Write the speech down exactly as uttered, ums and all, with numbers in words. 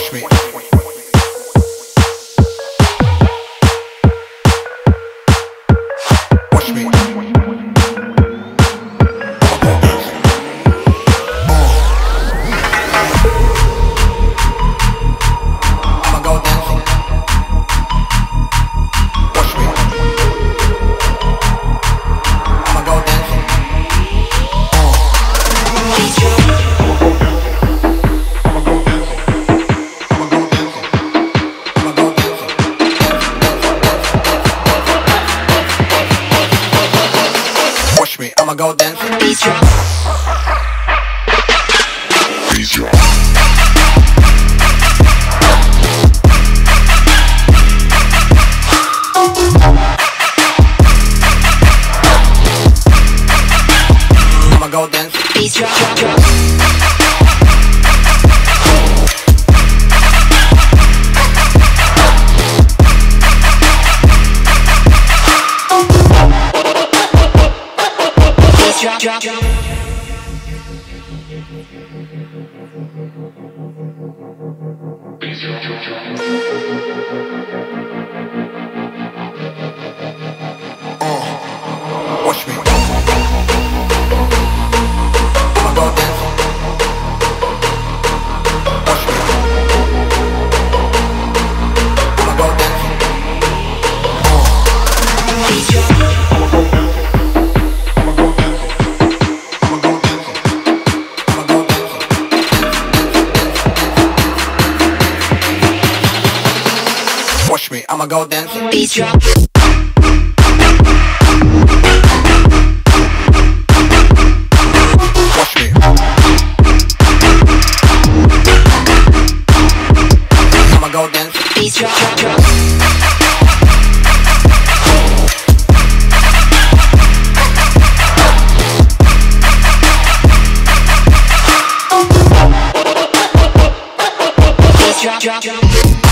Watch me. Watch me. I'ma go dancing. Watch me. I'ma go dancing. Watch me, I'ma go dancing. Beat drop. Beat drop. I'ma go dancing. Beat drop, drop, drop. Drop, drop, drop. Uh, watch me. I'ma go dancing. Watch me. I'ma go dancing. Uh, beat drop. Watch me, I'ma go dancing. Beat drop. Watch me. I'ma go dancing. Beat drop, drop, drop. Beat drop, drop, drop.